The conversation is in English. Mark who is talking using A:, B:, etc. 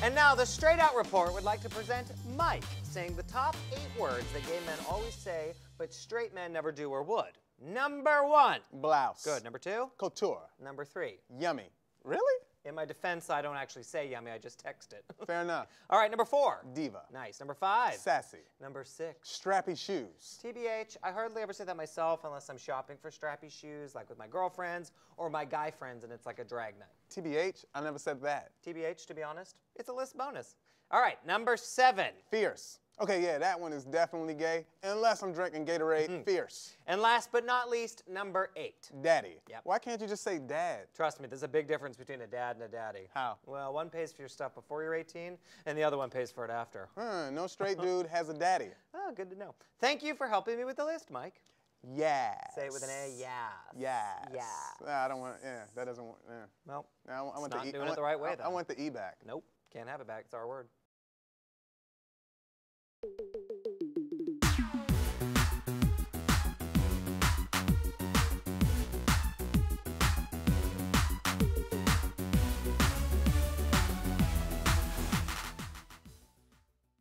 A: And now the Straight Out Report would like to present Mike, saying the top 8 words that gay men always say, but straight men never do or would. Number 1.
B: Blouse.
A: Good. Number 2.
B: Couture.
A: Number 3.
B: Yummy. Really?
A: In my defense, I don't actually say yummy, I just text it.
B: Fair enough.
A: All right, number 4.
B: Diva.
A: Nice. Number 5.
B: Sassy.
A: Number 6.
B: Strappy shoes.
A: TBH, I hardly ever say that myself unless I'm shopping for strappy shoes, like with my girlfriends or my guy friends, and it's like a drag night.
B: TBH, I never said that.
A: TBH, to be honest, it's a list bonus. All right, number 7.
B: Fierce. Okay, yeah, that one is definitely gay, unless I'm drinking Gatorade. Fierce.
A: And last but not least, number 8.
B: Daddy.
A: Yep.
B: Why can't you just say dad?
A: Trust me, there's a big difference between a dad and a daddy.
B: How?
A: Well, one pays for your stuff before you're 18, and the other one pays for it after.
B: No straight dude has a daddy.
A: Oh, good to know. Thank you for helping me with the list, Mike.
B: Yes.
A: Say it with an A, yes.
B: Yes.
A: Yeah.
B: Nah, I don't want, yeah, that doesn't want, yeah.
A: Well,
B: I want
A: not doing it the right way, though.
B: I want the E back.
A: Nope, can't have it back. It's our word.